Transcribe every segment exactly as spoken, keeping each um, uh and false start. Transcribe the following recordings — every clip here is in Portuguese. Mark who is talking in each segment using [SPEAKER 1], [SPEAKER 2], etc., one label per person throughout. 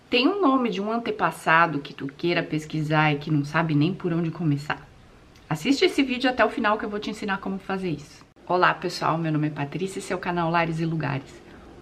[SPEAKER 1] Tem um nome de um antepassado que tu queira pesquisar e que não sabe nem por onde começar? Assiste esse vídeo até o final que eu vou te ensinar como fazer isso. Olá pessoal, meu nome é Patrícia e esse é o canal Lares e Lugares.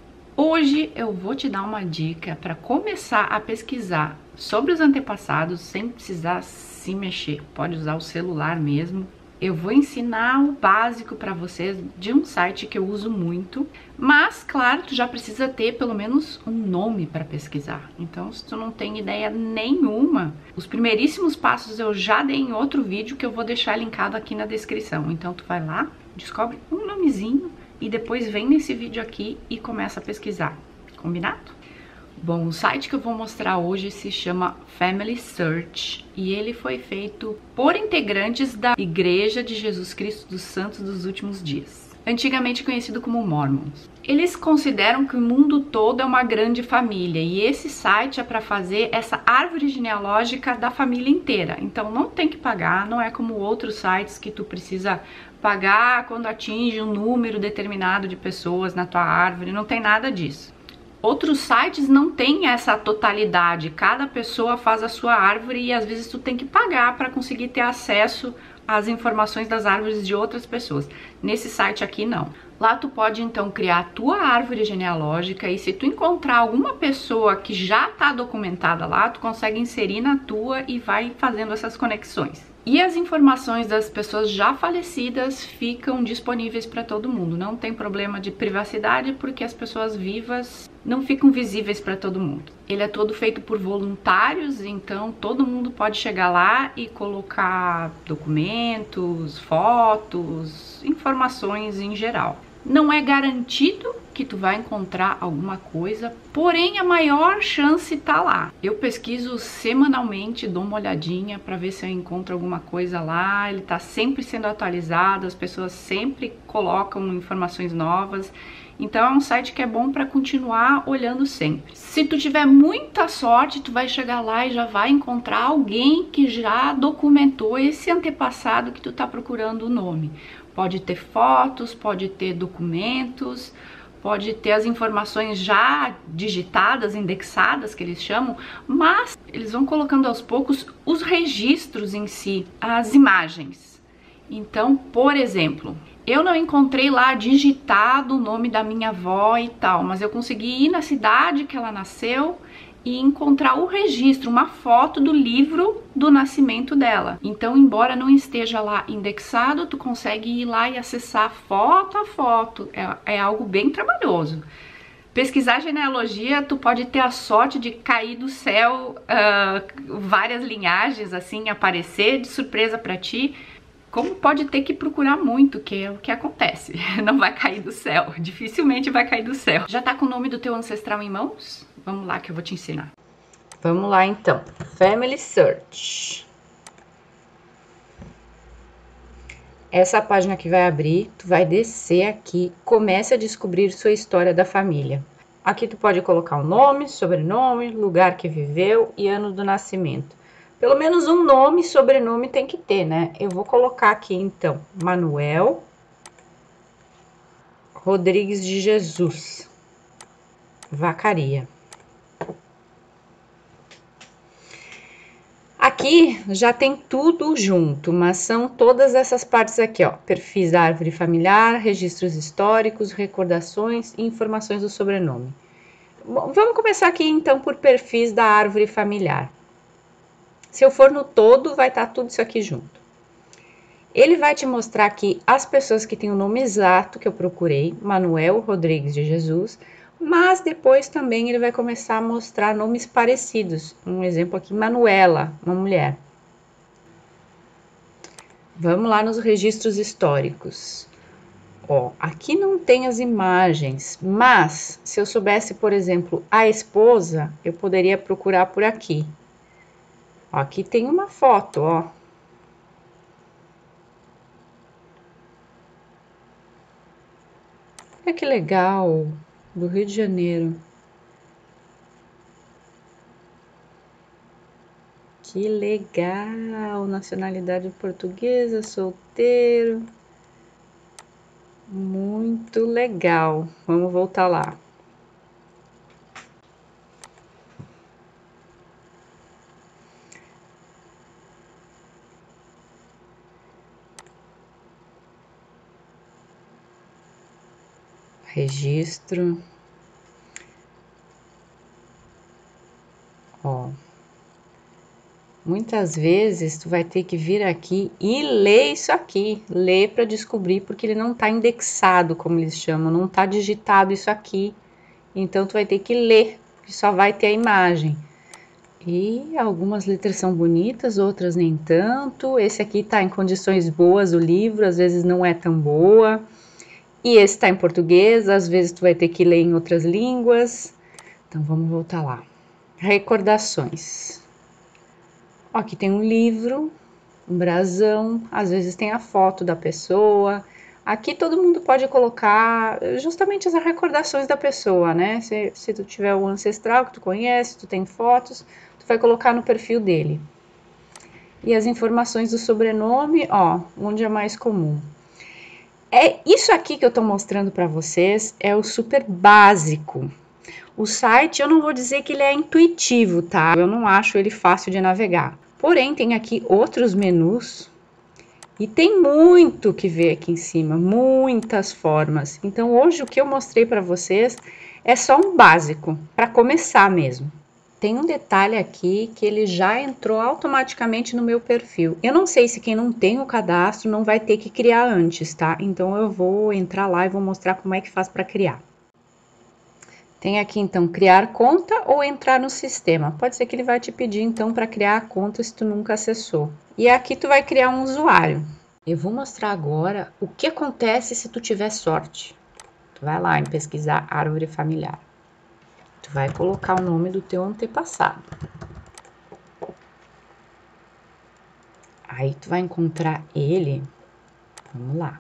[SPEAKER 1] Hoje eu vou te dar uma dica para começar a pesquisar sobre os antepassados sem precisar se mexer. Pode usar o celular mesmo. Eu vou ensinar o básico para vocês de um site que eu uso muito, mas claro, tu já precisa ter pelo menos um nome para pesquisar. Então, se tu não tem ideia nenhuma, os primeiríssimos passos eu já dei em outro vídeo que eu vou deixar linkado aqui na descrição. Então, tu vai lá, descobre um nomezinho e depois vem nesse vídeo aqui e começa a pesquisar. Combinado? Bom, o site que eu vou mostrar hoje se chama Family Search e ele foi feito por integrantes da Igreja de Jesus Cristo dos Santos dos Últimos Dias, antigamente conhecido como Mormons. Eles consideram que o mundo todo é uma grande família e esse site é para fazer essa árvore genealógica da família inteira. Então não tem que pagar, não é como outros sites que tu precisa pagar quando atinge um número determinado de pessoas na tua árvore, não tem nada disso. Outros sites não tem essa totalidade, cada pessoa faz a sua árvore e às vezes tu tem que pagar para conseguir ter acesso às informações das árvores de outras pessoas. Nesse site aqui não. Lá tu pode então criar a tua árvore genealógica e se tu encontrar alguma pessoa que já está documentada lá, tu consegue inserir na tua e vai fazendo essas conexões. E as informações das pessoas já falecidas ficam disponíveis para todo mundo. Não tem problema de privacidade porque as pessoas vivas não ficam visíveis para todo mundo. Ele é todo feito por voluntários, então todo mundo pode chegar lá e colocar documentos, fotos, informações em geral. Não é garantido que tu vai encontrar alguma coisa, porém a maior chance tá lá. Eu pesquiso semanalmente, dou uma olhadinha para ver se eu encontro alguma coisa lá. Ele tá sempre sendo atualizado, as pessoas sempre colocam informações novas. Então é um site que é bom para continuar olhando sempre. Se tu tiver muita sorte, tu vai chegar lá e já vai encontrar alguém que já documentou esse antepassado que tu tá procurando o nome. Pode ter fotos, pode ter documentos, pode ter as informações já digitadas, indexadas, que eles chamam, mas eles vão colocando aos poucos os registros em si, as imagens. Então, por exemplo, eu não encontrei lá digitado o nome da minha avó e tal, mas eu consegui ir na cidade que ela nasceu e encontrar o registro, uma foto do livro do nascimento dela. Então, embora não esteja lá indexado, tu consegue ir lá e acessar foto a foto. É, é algo bem trabalhoso. Pesquisar genealogia, tu pode ter a sorte de cair do céu uh, várias linhagens assim, aparecer de surpresa para ti. Como pode ter que procurar muito, que é o que acontece. Não vai cair do céu, dificilmente vai cair do céu. Já tá com o nome do teu ancestral em mãos? Vamos lá que eu vou te ensinar. Vamos lá então, Family Search. Essa página que vai abrir, tu vai descer aqui, comece a descobrir sua história da família. Aqui tu pode colocar o nome, sobrenome, lugar que viveu e ano do nascimento. Pelo menos um nome e sobrenome tem que ter, né? Eu vou colocar aqui, então, Manuel Rodrigues de Jesus, Vacaria. Aqui já tem tudo junto, mas são todas essas partes aqui, ó. Perfis da árvore familiar, registros históricos, recordações e informações do sobrenome. Bom, vamos começar aqui, então, por perfis da árvore familiar. Se eu for no todo, vai estar tudo isso aqui junto. Ele vai te mostrar aqui as pessoas que têm o nome exato que eu procurei, Manuel Rodrigues de Jesus, mas depois também ele vai começar a mostrar nomes parecidos. Um exemplo aqui, Manuela, uma mulher. Vamos lá nos registros históricos. Ó, aqui não tem as imagens, mas se eu soubesse, por exemplo, a esposa, eu poderia procurar por aqui. Aqui tem uma foto, ó. Olha que legal, do Rio de Janeiro. Que legal, nacionalidade portuguesa, solteiro. Muito legal, vamos voltar lá. Registro. Ó. Muitas vezes tu vai ter que vir aqui e ler isso aqui, ler para descobrir, porque ele não está indexado, como eles chamam, não está digitado isso aqui. Então tu vai ter que ler, que só vai ter a imagem. E algumas letras são bonitas, outras nem tanto. Esse aqui está em condições boas, o livro, às vezes não é tão boa. E esse está em português, às vezes tu vai ter que ler em outras línguas. Então vamos voltar lá. Recordações. Ó, aqui tem um livro, um brasão, às vezes tem a foto da pessoa. Aqui todo mundo pode colocar justamente as recordações da pessoa, né? Se, se tu tiver o ancestral que tu conhece, tu tem fotos, tu vai colocar no perfil dele. E as informações do sobrenome, ó, onde é mais comum. É isso aqui que eu tô mostrando para vocês, é o super básico. O site, eu não vou dizer que ele é intuitivo, tá? Eu não acho ele fácil de navegar. Porém, tem aqui outros menus e tem muito que ver aqui em cima, muitas formas. Então, hoje o que eu mostrei para vocês é só um básico, para começar mesmo. Tem um detalhe aqui que ele já entrou automaticamente no meu perfil. Eu não sei se quem não tem o cadastro não vai ter que criar antes, tá? Então, eu vou entrar lá e vou mostrar como é que faz para criar. Tem aqui, então, criar conta ou entrar no sistema. Pode ser que ele vai te pedir, então, para criar a conta se tu nunca acessou. E aqui tu vai criar um usuário. Eu vou mostrar agora o que acontece se tu tiver sorte. Tu vai lá em pesquisar árvore familiar. Tu vai colocar o nome do teu antepassado. Aí tu vai encontrar ele, vamos lá,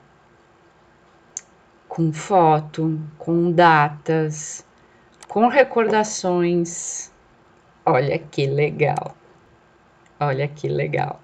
[SPEAKER 1] com foto, com datas, com recordações. Olha que legal. Olha que legal.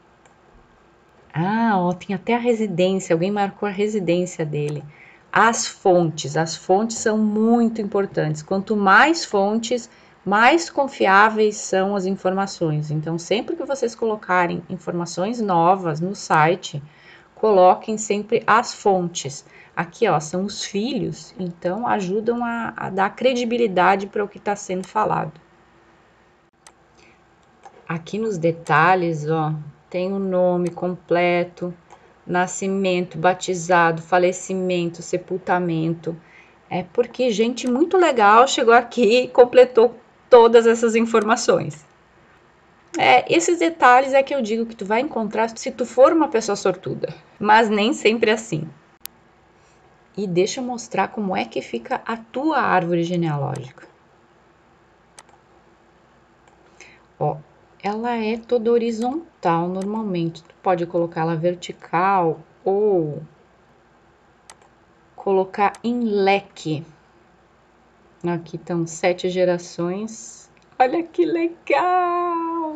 [SPEAKER 1] Ah, ó, tem até a residência. Alguém marcou a residência dele. As fontes. As fontes são muito importantes. Quanto mais fontes, mais confiáveis são as informações. Então, sempre que vocês colocarem informações novas no site, coloquem sempre as fontes. Aqui, ó, são os filhos. Então, ajudam a, a dar credibilidade para o que está sendo falado. Aqui nos detalhes, ó, tem o nome completo, nascimento, batizado, falecimento, sepultamento. É porque gente muito legal chegou aqui e completou todas essas informações. É, esses detalhes é que eu digo que tu vai encontrar se tu for uma pessoa sortuda, mas nem sempre é assim. E deixa eu mostrar como é que fica a tua árvore genealógica. Ó, ela é toda horizontal normalmente. Tu pode colocar ela vertical ou colocar em leque. Aqui estão sete gerações. Olha que legal!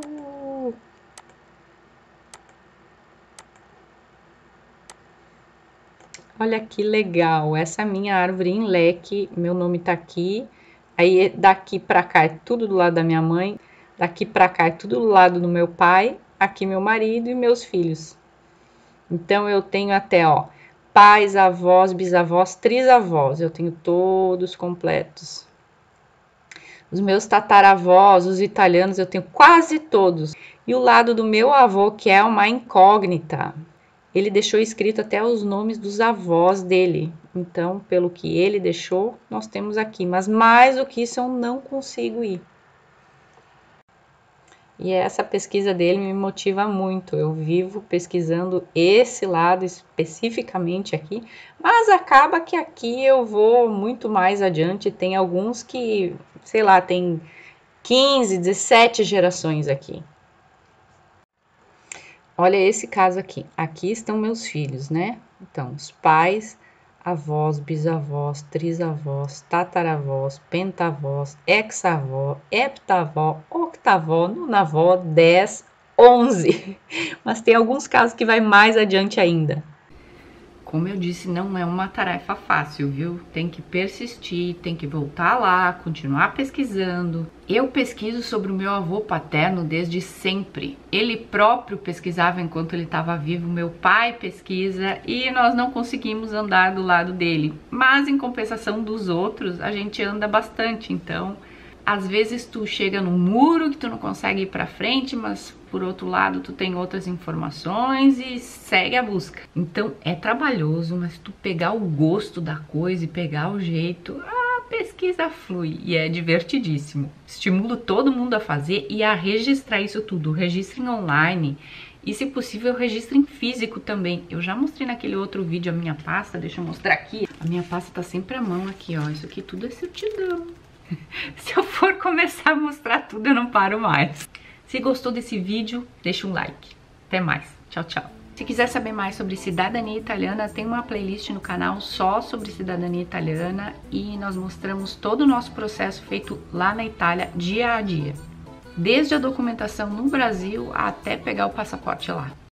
[SPEAKER 1] Olha que legal! Essa é a minha árvore em leque. Meu nome tá aqui. Aí daqui pra cá é tudo do lado da minha mãe. Daqui pra cá é tudo do lado do meu pai. Aqui meu marido e meus filhos. Então eu tenho até, ó, pais, avós, bisavós, trisavós. Eu tenho todos completos. Os meus tataravós, os italianos, eu tenho quase todos. E o lado do meu avô, que é uma incógnita, ele deixou escrito até os nomes dos avós dele. Então, pelo que ele deixou, nós temos aqui. Mas mais do que isso, eu não consigo ir. E essa pesquisa dele me motiva muito. Eu vivo pesquisando esse lado especificamente aqui, mas acaba que aqui eu vou muito mais adiante. Tem alguns que, sei lá, tem quinze, dezessete gerações aqui. Olha esse caso aqui. Aqui estão meus filhos, né? Então, os pais, avós, bisavós, trisavós, tataravós, pentavós, hexavó, heptavó, octavó, nonavó, dez, onze. Mas tem alguns casos que vai mais adiante ainda. Como eu disse, não é uma tarefa fácil, viu? Tem que persistir, tem que voltar lá, continuar pesquisando. Eu pesquiso sobre o meu avô paterno desde sempre. Ele próprio pesquisava enquanto ele estava vivo, meu pai pesquisa e nós não conseguimos andar do lado dele. Mas em compensação dos outros, a gente anda bastante, então às vezes tu chega num muro que tu não consegue ir pra frente, mas por outro lado tu tem outras informações e segue a busca. Então é trabalhoso, mas tu pegar o gosto da coisa e pegar o jeito, a pesquisa flui e é divertidíssimo. Estimulo todo mundo a fazer e a registrar isso tudo. Registrem online e, se possível, registrem físico também. Eu já mostrei naquele outro vídeo a minha pasta, deixa eu mostrar aqui. A minha pasta tá sempre à mão aqui, ó. Isso aqui tudo é certidão. Se eu for começar a mostrar tudo, eu não paro mais. Se gostou desse vídeo, deixa um like. Até mais. Tchau, tchau. Se quiser saber mais sobre cidadania italiana, tem uma playlist no canal só sobre cidadania italiana e nós mostramos todo o nosso processo feito lá na Itália, dia a dia. Desde a documentação no Brasil até pegar o passaporte lá.